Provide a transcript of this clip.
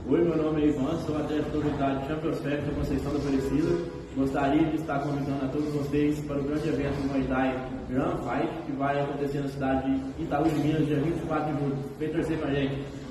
Oi, meu nome é Ivan, sou atleta da unidade Champions Fact da Conceição da Aparecida. Gostaria de estar convidando a todos vocês para o grande evento do Muay Thai Run Fight, que vai acontecer na cidade de Itaú de Minas, dia 24 de julho. Vem torcer com a gente.